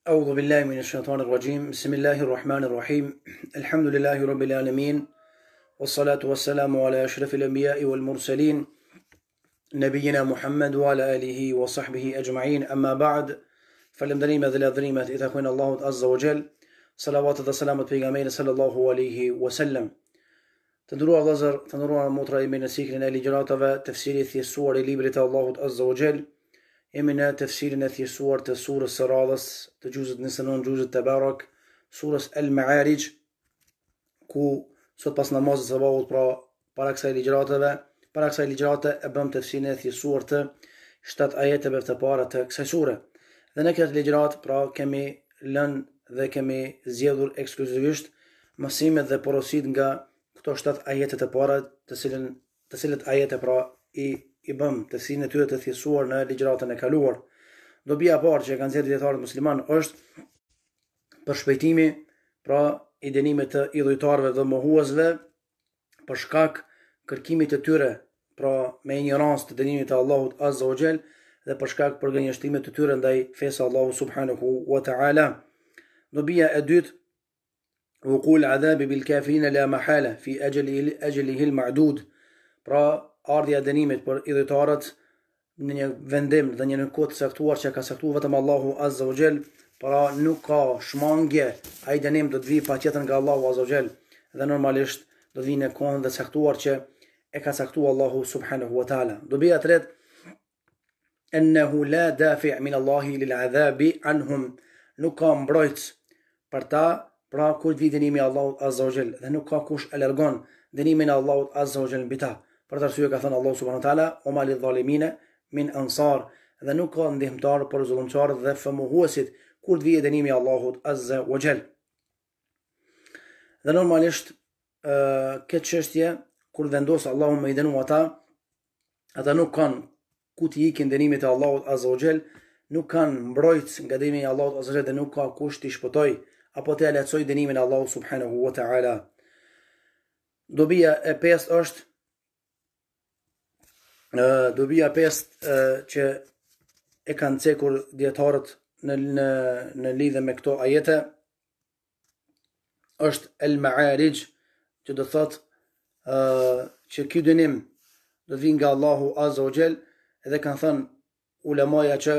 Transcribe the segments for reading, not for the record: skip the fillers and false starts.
أعوذ بالله من الشيطان الرجيم. بسم الله الرحمن الرحيم. الحمد لله رب العالمين، والصلاة والسلام على أشرف الأنبياء والمرسلين نبينا محمد وعلى آله وصحبه أجمعين. أما بعد، فالمدريمة ذي الأذريمة إذا أخوين الله عز وجل صلوات والسلام بيغامين صلى الله عليه وسلم. تندروا غزر تندروا مطرى من سيكلنا لجراتة تفسير في السور ليبرة الله عز وجل. إمنا تفسيرنا في سورة سورة السرادس تجوز نسنون جوز التبارك سورة المعارج كو صوت بس نماز صباوت باراكساي لجراته أبام تفسيرنا في سورة شتات آيات برتبارة كسي سورة ذنكت لجرات برا كمي لن ذا كمي زيادور اكسكلوزيفيشت مسيمة ذا بروسيد نغا كتو شتات آيات تبارة تسلت آيات برا ibëm të sinë tyre të thjessuar në ligjëratën e kaluar. Dobia e parë që kanë nxjerrë dietarët musliman është për shpejtimi, pra i dënimit të idhujtarëve dhe mohuesve për shkak kërkimit të tyre, pra me ignorancë të dënimit të Allahut Azza wa Jall dhe për shkak përgënjeshtimit të tyre ndaj fesë Allahut subhanahu wa ta'ala. Dobia e dytë wuqul adhabi bil kafirin la mahala fi ajlihi al ma'dud, pra ardhja e dënimit për idhujtarët në një vendim dhe një kohë të caktuar që ka caktuar vetëm Allahu Azza wa Jall, pra nuk ka shmangje, ai dënim do të vijë patjetër nga Allahu Azza wa Jall dhe normalisht do të vijë në kohën dhe caktuar që e ka caktuar Allahu subhanahu wa taala. Dobia e tretë ennehu la dafi' min Allahi lil adhabi anhum, nuk ka mbrojtës për ta, pra kur të vijë dënimi i Allahut Azza wa Jall dhe nuk ka kush e largon dënimin e Allahut Azza wa Jall mbi ta. Për të arsye ka thënë Allahu subhanahu wa taala o malil dhalimina min ansar, dhe nuk ka ndihmtar për zullumçarët dhe fëmohuesit kur të vijë dënimi i Allahut Azza wa Jall. Dhe normalisht këtë çështje kur vendos Allahu me i dënu ata nuk kanë ku të ikin dënimit e Allahut Azza wa Jall, nuk kanë mbrojtës nga dënimi i Allahut Azza wa Jall dhe nuk ka kush t'i shpëtoj apo t'i lehtësoj dënimin e Allahut subhanahu wa taala. Dobia e pestë është që e kanë cekur dietarët në lidhje me këto ajete është el ma'arij, që do thotë që ky dënim do të vijë nga Allahu Azza wa Jall, edhe kanë thënë ulemaja që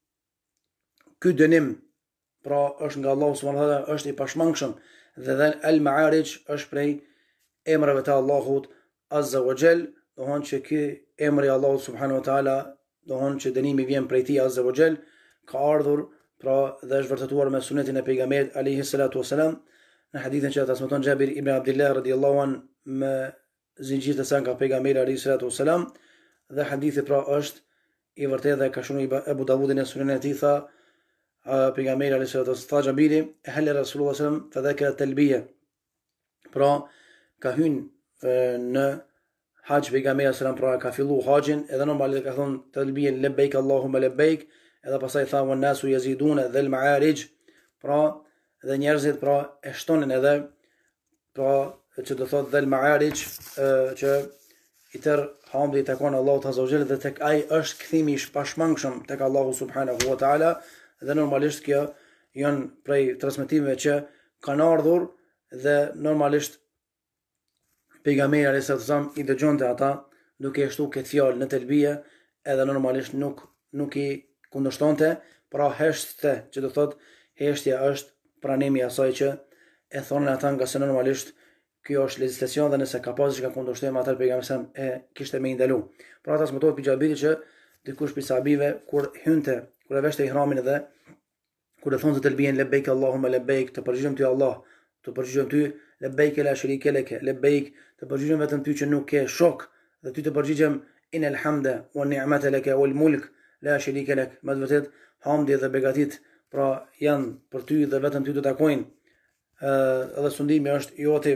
ky dënim pra është nga Allahu subhanahu wa taala, është i pashmangshëm dhe el ma'arij është prej emrave të Allahut Azza wa Jall, dohon që ky emri i Allahut subhanahu wa taala, dohon që dënimi vjen prej tij Azza wa Jall, ka ardhur pra dhe është vërtetuar me sunetin e pejgamberit alayhi salatu wasalam në hadithin që transmeton Jabir ibn Abdullah radhiyallahu an me zinxhir të sa nga pejgamberi alayhi salatu wasalam, dhe hadithi pra është i vërtetë dhe ka shënuar Abu Davudi në sunenin e tij, tha pejgamberi alayhi salatu wasalam, tha Jabiri hal Rasulullah sallallahu alaihi wasallam fa dhakara talbiya, pra ka hyrë në Hajj pejgamberi sallallahu alaihi wasallam, pra ka fillu haxhin edhe normalisht ka thonë talbiyen labbaik Allahumma labbaik, edhe pastaj tha wan nasu yaziduna dhal ma'arij, pra dhe njerëzit pra e shtonin edhe pra që do thotë dhal ma'arij, që i tërë hamdi i takon Allahut Azza wa Jall dhe tek ai është kthimi i pashmangshëm tek Allahu subhanahu wa taala, dhe normalisht kjo janë prej transmetimeve që kanë ardhur dhe normalisht pejgamberi alayhi salatu wasallam i dëgjonte ata duke shtu këtë fjalë në telbije, edhe normalisht nuk i kundërshtonte, pra heshte, që do thotë heshtja është pranimi i asaj që e thonë ata, nga se normalisht kjo është legjislacion dhe nëse ka pasur diçka kundërshtim atë pejgamberi sa e kishte më ndalu. Pra ata smotohet për Xhabirit që dikush prej sahabive kur hynte, kur e veshte ihramin dhe kur e thonë telbijen labbaik Allahumma labbaik, të përgjigjem ty Allah, të përgjigjem ty labbaik la sharika lak, labbaik, të përgjigjem vetëm ty që nuk ke shok, dhe ty të përgjigjem inel hamda wa ni'mata lak wal mulk la sharika lak, me të vërtet hamdi dhe begatit pra janë për ty dhe vetëm ty të takojnë, edhe sundimi është joti.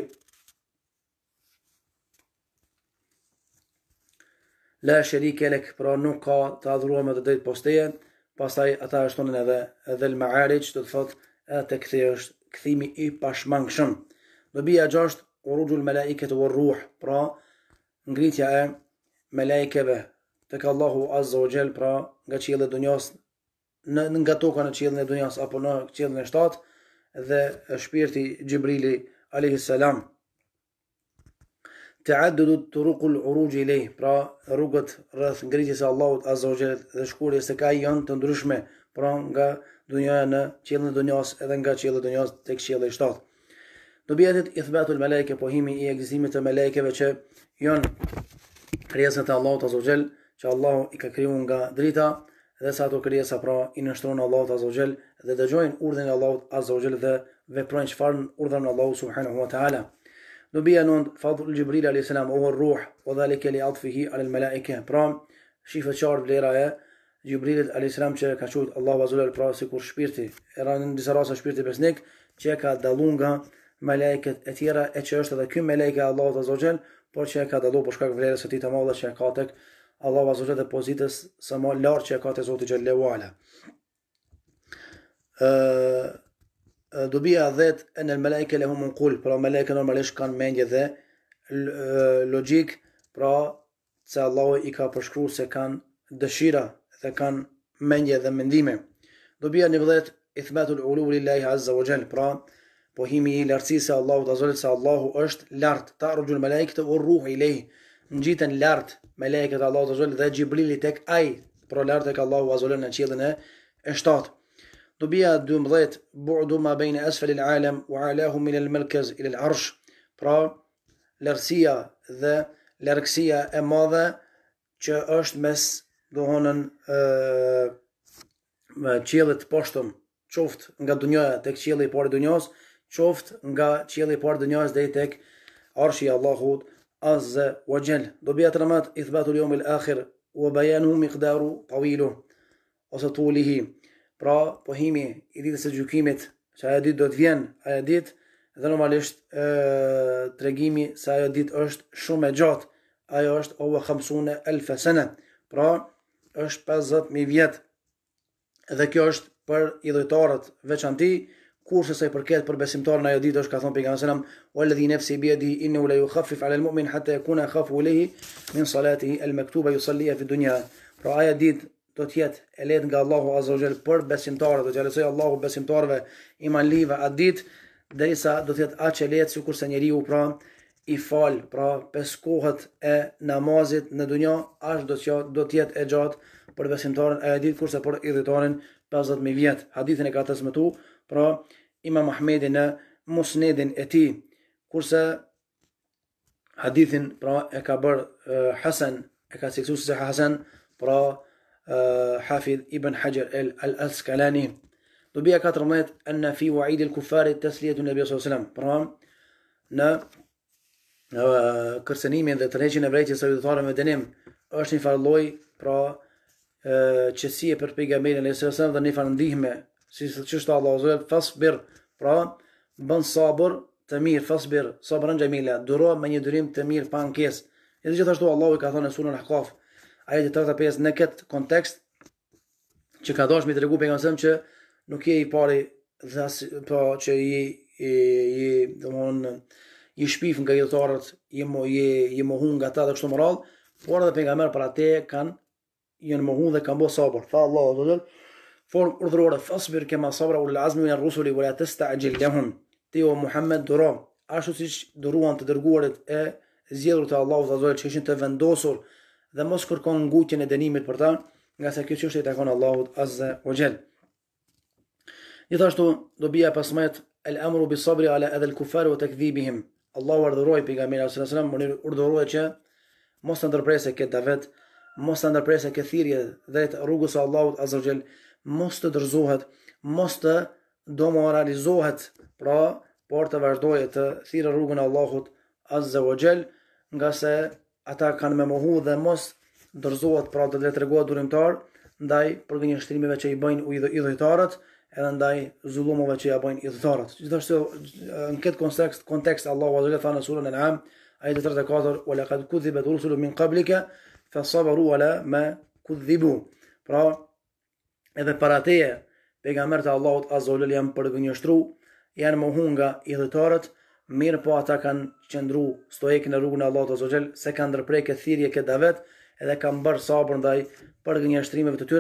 La sharika lak, pra nuk ka të adhuruar me të drejtë posteje. Pastaj ata shtonin edhe el ma'arij, do të thotë atë është kthimi i pashmangshëm. Dobia e gjashtë urujul malaikatu war ruh, pra ngritja e melekeve tek Allahu Azza wa Jall, pra nga qielli i dunjas nga toka në qiellin e dunjas apo në qiellin e 7 dhe shpirti Gjibrili alayhis salam. Ta'addudu turuqul uruj ilay, pra rrugët rreth ngritjes së Allahut azza wa jall dhe shkurjes së kaj janë të ndryshme, pra nga dunjaja në qiellin e dunjas edhe nga qielli i dunjas tek qielli i 7. Dobiatet ithbatul malaike, pohimi i ekzistimit të melekeve që janë krijesat e Allahut azza wa jall, që Allahu i ka krijuar nga drita dhe sa ato krijesa pra i nështrojnë Allahut azza wa jall dhe dëgjojnë urdhrin e Allahut azza wa jall dhe veprojnë çfarë urdhëron Allahu subhanahu wa ta'ala. Dobia nënt fadl Gjibril alayhis salam huwa ar-ruh wa dhalika li atfihi ala al-malaika, pra shifet qartë vlera e Gjibrilit alayhis salam që ka thujt Allahu azza wa jall pra sikur shpirti era në disa raste shpirti besnik që ka dalluar nga melekët e tjera e që është edhe ky melek e Allahut azza wa jall, por që ka dalluar për shkak vlerës së tij të madhe që ka tek Allahu azza wa jall dhe pozitës së më lartë që ka te Zoti xhallahu ala. Dobia 10 en el malaika lahum unqul, pra malaika normalisht kanë mendje dhe logjik, pra se Allahu i ka përshkruar se kanë dëshira dhe kanë mendje dhe mendime. Dobia 11 ithbatul ulu lillahi azza wa jall, pra pohimi i lartësisë së Allahut azza wa jall, se Allahu është lart. Ta'rujul malaikatu war-ruhu ilayhi, ngjiten lart melekët e Allahut azza wa jall dhe Gjibrili tek ai, pra lart tek Allahu azza wa jall në qiellin e 7. Dobia 12 bu'du ma bayna asfal al-alam wa alahu min al-markaz ila al-arsh, pra lartësia dhe largësia e madhe që është mes dohonën qiellit të poshtëm, qoftë nga dunjaja tek qielli i parë i dunjas, qoftë nga qielli i parë i dunjas deri tek arshi i Allahut azza wa jall. Dobia 13 ithbatu al-yawm al-akhir wa bayanuhu miqdaru tawiluhu ose tulihi, pra pohimi i ditës së gjykimit, që ajo ditë do të vjen, ajo ditë dhe normalisht tregimi se ajo ditë është shumë e gjatë, ajo është huwa 50,000 sana, pra është 50,000 vjet. Dhe kjo është për idhujtarët veçanti, kurse sa i përket për besimtarën ajo ditë është, ka thënë pejgamberi sallallahu alajhi wasallam, walladhi nafsi bi yadihi innahu la yukhaffif 'ala al-mu'min hatta yakuna akhafu ilayhi min salatihi al-maktuba yusalliha fi dunya, pra ajo ditë do të jetë e lehtë nga Allahu azza wa jall për besimtarët, do të lejojë Allahu besimtarëve imanlive atë ditë, derisa do të jetë aq e lehtë sikurse njeriu pra i fal, pra 5 kohët e namazit në dunja, as do të jetë e gjatë për besimtarën ajo ditë, kurse për idhujtarin 50,000 vjet. Hadithin e ka transmetuar pra Imam Ahmedi në Musnedin e tij, kurse hadithin pra e ka bër Hasan, e ka cilësuar se Hasan, pra Hafidh Ibn Hajar al-Asqalani. Dobia 14 anna fi wa'id al-kuffar tasliyatu an-nabi sallallahu alaihi wasallam, pra në kërcënimin dhe tërheqjen e vërejtjes së idhujtarëve me dënim është një farë lloj pra qetësie për pejgamberin alayhis salam dhe një farë ndihme, si çështë Allahu azza wa jall, fasbir, pra bën sabër të mirë, fasbir sabran jamila, duro me një durim të mirë pa ankesë. Edhe gjithashtu Allahu ka thënë në surën Al-Ahqaf ajeti 35 në këtë kontekst që ka dashur mi tregu pejgamberin që nuk je i pari dhe po që i shpif nga idhujtarët, je mohun nga ata dhe kështu me radhë, por edhe pejgamber për atë janë mohun dhe kanë bërë sabër. Tha Allahu azza wa jall formë urdhërore, fasbir kema sabra ulul azmi min ar-rusuli wa la tasta'jil lahum, ti o Muhammed duro ashtu siç duruan të dërguarit e zgjedhur të Allahut azza wa jall që ishin të vendosur, dhe mos kërkon ngutjen e dënimit për ta, nga se kjo çështje i takon Allahut azza wa jall. Gjithashtu dobia 15 al-amru bis-sabri ala adha al-kuffar wa takdhibihim, Allahu urdhëroi pejgamberin sallallahu alaihi wasallam, urdhëroi që mos të ndërpresë këtë davet, mos të ndërpresë këtë thirrje drejt rrugës së Allahut azza wa jall, mos të dorëzohet, mos të demoralizohet, pra por të vazhdojë të thirrë rrugën e Allahut azza wa jall, nga se ata kanë me mohu dhe mos dorëzohet, pra të tregohet durimtar ndaj përgënjeshtrimeve që i bëjnë idhujtarët, edhe ndaj zullumeve që ja bëjnë idhujtarët. Gjithashtu në këtë kontekst Allahu azza wa jalla tha në surën Al-An'am ajeti 34 wa laqad kudhibat rusulun min qablika fasabaru ala ma kudhibu, pra edhe para teje pejgamberët e Allahut azza wa jalla janë përgënjeshtruar, janë mohuar nga idhujtarët, mirë po ata kanë qëndru stoik në rrugën e Allahut azza wa jall, se kanë ndërprekë thirrje këtë davet edhe kanë bërë sabër ndaj përgënjeshtrimeve të tyre,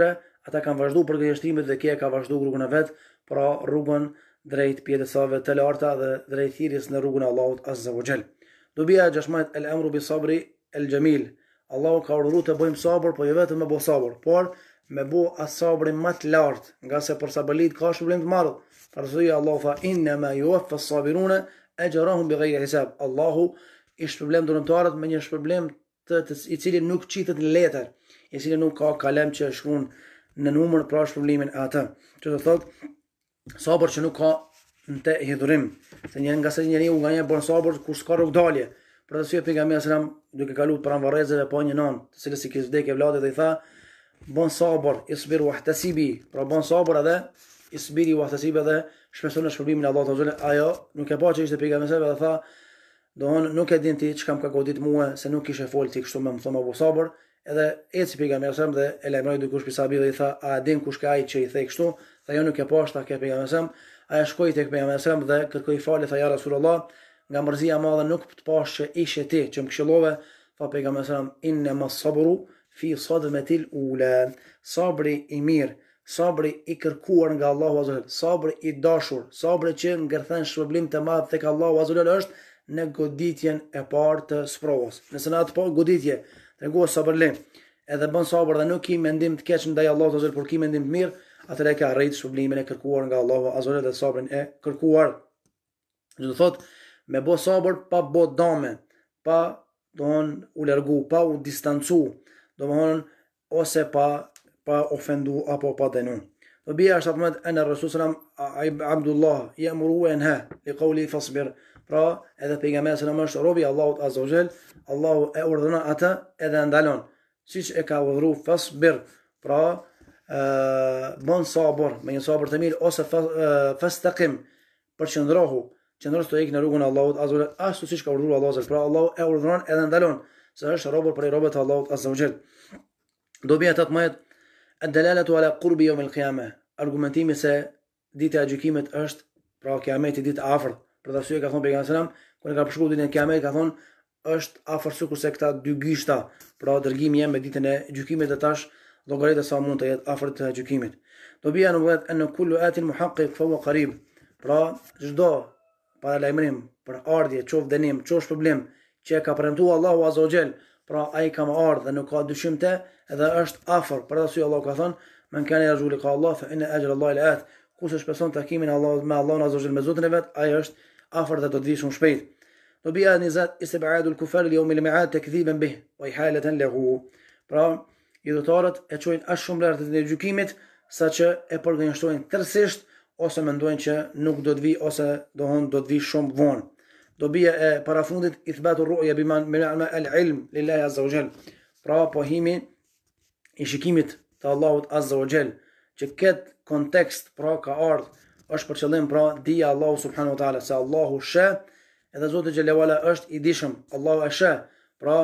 ata kanë vazhdu për gënjeshtrimet dhe kia ka vazhdu rrugën e vet, pra rrugën drejt pjedesave të larta dhe drejt thirrjes në rrugën e Allahut Azza wa Jall. Dobia e 16 el amru bi sabri el jamil. Allahu ka urdhëruar të bëjmë sabër, po jo vetëm me bë sabër, por me bë as-sabrin më të lartë, nga se për sabërlit ka shpërblim të madh. Për Allahu tha inna ma yuwaffa as-sabiruna ajrahum bighayri hisab. Allahu i shpërblen dënimtarët me një shpërblim i cili nuk qitet në letër, i cili nuk ka kalem që shkruan në numër pra shpërblimin e atë. Që do thotë sabër që nuk ka në te hidhurim, se nga se njeriu nga një bën sabër kur s'ka rrugdalje. Për arsye pejgamberi sallallahu alajhi wasallam duke kaluar pranë varrezave pa një nan, të cilës i kishte vdekë vlladet dhe i tha bën sabër, isbir wahtasibi, pra bën sabër edhe isbiri wahtasibi edhe shpresoni shpërblimin e Allahut azza wa jalla. Ajo nuk e pa që ishte pejgamberi sallallahu alajhi wasallam dhe tha doon nuk e din ti çka më ka godit mua se nuk kishe fol ti kështu më thonë apo sabër, edhe eci pejgamberi sallallahu alajhi wasallam dhe e lajmëroi dikush pi sahabi dhe i tha a din kush ka ai që i thej kështu, tha jo nuk e pa, tha ke pejgamberi sallallahu alajhi wasallam. Ai shkoi tek pejgamberi sallallahu alajhi wasallam dhe kërkoi falje, tha ja Rasulullah, nga mërzia madhe nuk të pash që ishe ti që më këshillove. Tha pejgamberi sallallahu alajhi wasallam inna mas-sabru fi sadmatil ula. Sabri i mirë, sabri i kërkuar nga Allahu azza wa jalla, sabri i dashur, sabri që ngërthen shpërblim të madh tek Allahu azza wa jalla është në goditjen e parë të sprovës. Nëse në atë po goditje treguar sabërlim, edhe bën sabër dhe nuk ki mendim të keq ndaj Allahut azza wa jalla, por ki mendim të mirë, atëherë ka arrit shpërblimin e kërkuar nga Allahu azza wa jalla dhe sabrin e kërkuar. Do të thotë me bë sabër pa bë dame, pa don u largu, pa u distancu, domthon ose pa ofendu apo pa dënu. Do bia është Ahmed an Rasul sallam Abdullah ya'muru wa yanha li qawli fasbir. Pra edhe pejgamberi sallam është robi Allahut azza wa jall, Allahu e urdhëron atë edhe ndalon, siç e ka urdhëruar fasbir. Pra bën sabër, me një sabër të mirë, ose fastaqim, përqendrohu, qëndros të ikë në rrugën e Allahut azza wa jall, ashtu siç ka urdhëruar Allahu azza wa jall. Pra Allahu e urdhëron edhe ndalon, se është robër për robët e Allahut azza wa jall. Dobi atë të ad-dalalatu ala qurbi yawm al-qiyamah. Argumentimi se dita e gjykimit është pra kiameti ditë afërt. Për arsye ka thonë pejgamberi sallam, kur e ka përshkruar ditën e kiametit, ka thonë është afër sikurse këta dy gishta, pra dërgimi jam me ditën e gjykimit dhe tash llogaritë sa mund të jetë afër të gjykimit. Dobi anë vëhet an kullu atin muhaqqiq fa huwa qarib. Pra çdo paralajmërim për ardhje, qof dënim, qof problem që ka premtuar Allahu azza wa jall, pra ai ka më ardhur dhe nuk ka dyshim të, edhe është afër. Për arsye Allahu ka thonë men kana yarju liqa Allah fa inna ajra Allah la'at. Kush shpeson takimin me Allahun azza wa jall me Zotin e vet, ai është afër dhe do të vi shumë shpejt. Dobi anë nizat istib'adu al-kufar li yawm al-mi'ad takdhiban bih wa ihalatan lahu. Pra idhëtarët e çojnë as shumë lart të gjykimit, saqë e përgënjeshtrojnë tërësisht ose mendojnë që nuk do të vi ose do të vi shumë vonë. Dobia e parafundit ithbatu ru'ya biman al-ilm lillahi azza wa jall. Pra pohimi i shikimit të Allahut azza wa jall, që këtë kontekst pra ka ardhur është për qëllim pra dija Allahu subhanahu wa taala, se Allahu sheh edhe Zoti xhelalu ala është i dishëm. Allahu e sheh pra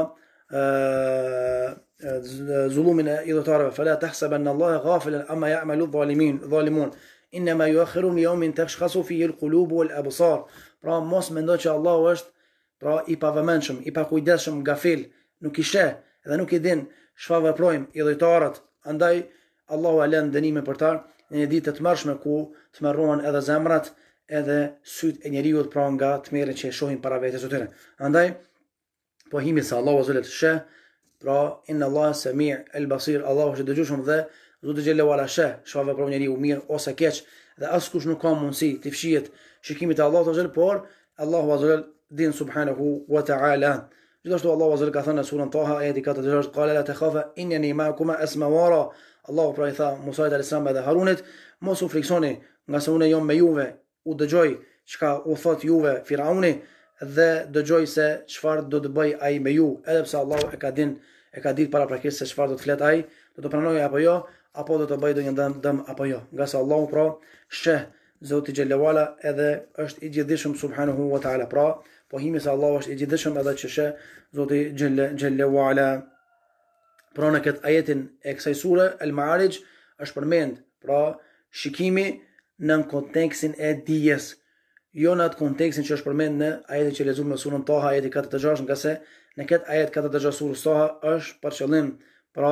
zullumin e idhëtarëve. Fala tahsabanna Allaha ghafilan amma ya'malu adh-dhalimun inma yu'akhiruhum li yawmin tashkhasu fihi al-qulub wal-absar. Pra mos mendo që Allahu është pra i pavëmendshëm, i pakujdesshëm, gafil, nuk i sheh dhe nuk i din çfarë veprojnë idhëtarët. Andaj Allahu e lën dënimin për ta në një ditë të mërshme ku të merrohen edhe zemrat edhe syt e njeriu pra nga tmerrjet që e shohin para vetes së tyre. Andaj pohimi se Allahu azza wa jalla sheh, pra inna Allah sami' al-basir, Allahu është dëgjueshëm dhe Zoti xhelalu ala sheh çfarë vepron njeriu mirë ose keq, dhe askush nuk ka mundësi të fshihet shikimit e Allahut azza wa jalla, por Allahu azza wa jalla din subhanahu wa ta'ala. Gjithashtu Allahu azza wa jalla ka thënë në surën Taha ayati 46, qala la takhafa innani ma'akuma asma wara. Allahu pra i tha Musa alayhis salam dhe Harunit, mos u friksoni, nga se unë jam me juve. U dëgjoj çka u thot juve Firauni dhe dëgjoj se çfarë do të bëj ai me ju, edhe pse Allahu e ka ditë paraprakisht se çfarë do të flet ai, do të pranojë apo jo, apo do të bëj ndonjë dëm apo jo. Nga se Allahu pra sheh Zoti xhelalu ala edhe është i gjithdijshëm subhanahu wa taala. Pra pohimi se Allahu është i gjithdijshëm edhe që sheh Zoti xhelalu ala. Pra në këtë ajetin e kësaj sure Al-Ma'arij është përmend pra shikimi në kontekstin e dijes, jo në atë kontekstin që është përmend në ajetin që lexuam në surën Taha ayati 46, nga se në këtë ajet 46 surës Taha është për qëllim pra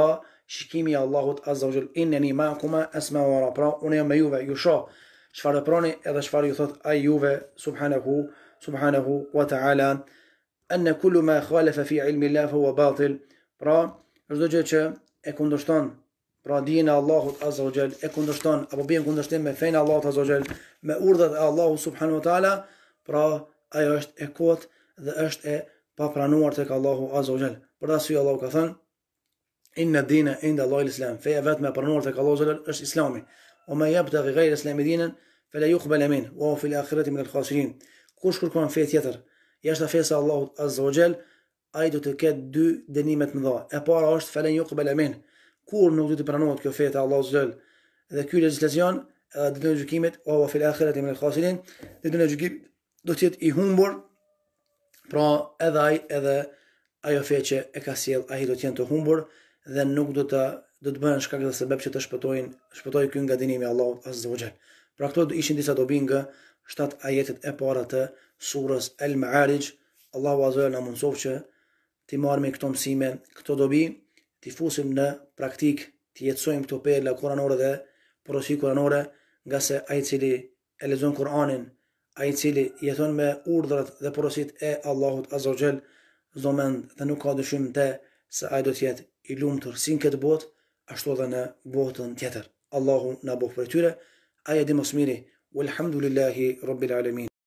shikimi i Allahut azza wa jall. Inneni ma'akuma asma'u wa ara. Pra unë jam me juve, ju shoh çfarë veproni edhe çfarë ju thot ai juve subhanahu wa ta'ala. Anna kullu ma khalafa fi ilmi Allah fa huwa batil. Pra çdo gjë që e kundërshton pra dijen e Allahut azza wa jall, e kundërshton apo bën kundërshtim me fenë e Allahut azza wa jall, me urdhat e Allahut subhanahu wa ta'ala, pra ajo është e kot dhe është e papranuar tek Allahu azza wa jall. Për arsye Allahu ka thënë inna dina inda Allahi l-Islam. Feja vetëm e pranuar tek Allahu azza wa jall është Islami. Wa ma yabtaghi ghayra al-Islami dinan fala yuqbal minhu wa huwa fi al-akhirati min al-khasirin. Kush kërkon fe tjetër jashtë fesë e Allahut azza wa jall, ai do të ketë dy dënime të mëdha. E para është falan yuqbal minhu. Kur nuk do të pranohet kjo fe te Allahu azza wa jall dhe ky legjislacion ditën e gjykimit wa huwa fi al-akhirati min al-khasirin, ditën e gjykimit do të jetë i humbur. Pra edhe ajo fe që e ka sjell ai do të jenë të humbur dhe nuk do të bëhen shkak të sebeb që të shpëtojë ky nga dënimi i Allahut azza wa jall. Pra këto ishin disa dobi nga 7 ajetet e para të surës Al-Ma'arij. Allahu azza wa jall na mëson që të marrim këto mësime, këto dobi, të fusim në praktik, të jetësojmë këto perla kuranore dhe porosi kuranore, nga se ai i cili e lexon Kur'anin, ai i cili jeton me urdhrat dhe porositë e Allahut azza wa jall, çdo mend dhe nuk ka dyshim se ai do të jetë i lumtur si në këtë botë, ashtu edhe në botën tjetër. Allahu na bëj për tyre, ai e di më së miri. Walhamdulillahi rabbil alamin.